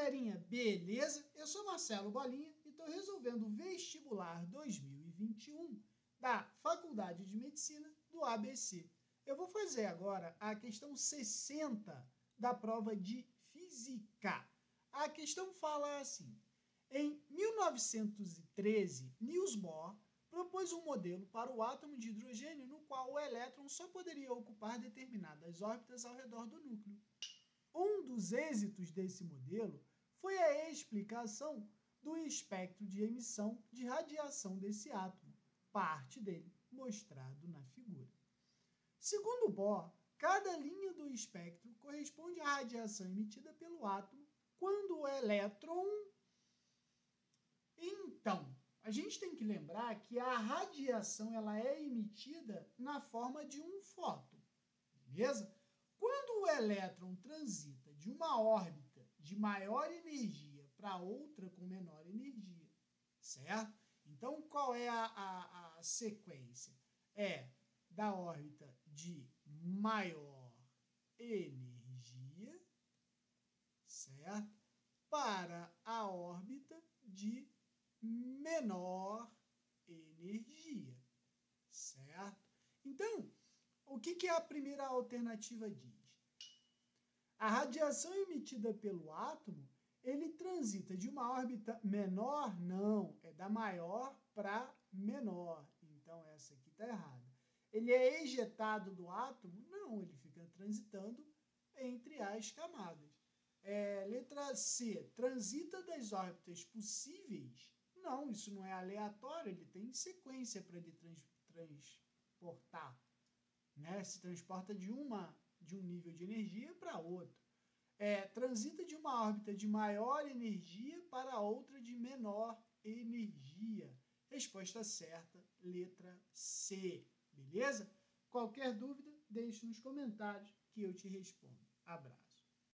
galerinha, beleza? Eu sou Marcelo Bolinha e estou resolvendo o vestibular 2021 da Faculdade de Medicina do ABC. Eu vou fazer agora a questão 60 da prova de Física. A questão fala assim: em 1913, Niels Bohr propôs um modelo para o átomo de hidrogênio no qual o elétron só poderia ocupar determinadas órbitas ao redor do núcleo. Um dos êxitos desse modelo foi a explicação do espectro de emissão de radiação desse átomo, parte dele mostrado na figura. Segundo Bohr, cada linha do espectro corresponde à radiação emitida pelo átomo quando o elétron... Então, a gente tem que lembrar que a radiação ela é emitida na forma de um fóton, beleza? Quando o elétron transita de uma órbita de maior energia para outra com menor energia, certo? Então, qual é a sequência? É da órbita de maior energia, certo? Para a órbita de menor energia, certo? Então, o que a primeira alternativa diz? A radiação emitida pelo átomo, ele transita de uma órbita menor? Não, é da maior para menor. Então, essa aqui está errada. Ele é ejetado do átomo? Não, ele fica transitando entre as camadas. Letra C, transita das órbitas possíveis? Não, isso não é aleatório, ele tem sequência para ele transportar. Né? Se transporta de um nível de energia para outro. Transita de uma órbita de maior energia para outra de menor energia. Resposta certa, letra C. Beleza? Qualquer dúvida, deixe nos comentários que eu te respondo. Abraço.